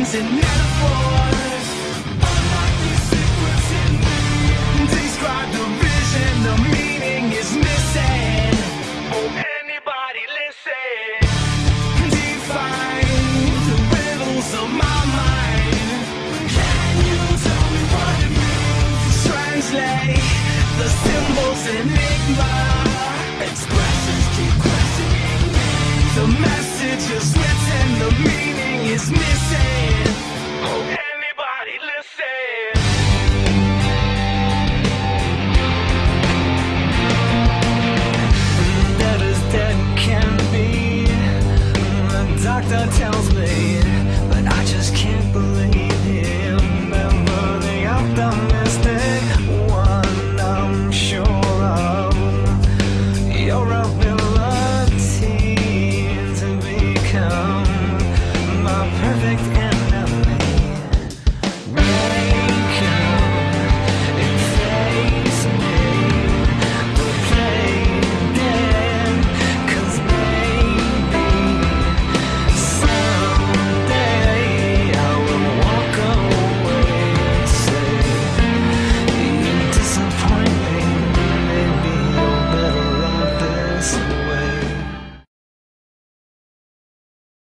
symbols and metaphors. Unlock these secrets in me. Describe the vision, the meaning is missing. Oh, anybody listen. Define the riddles of my mind. Can you tell me what it means? Translate the symbols enigma. Expressions keep questioning me. The message is written, the meaning is missing. Oh,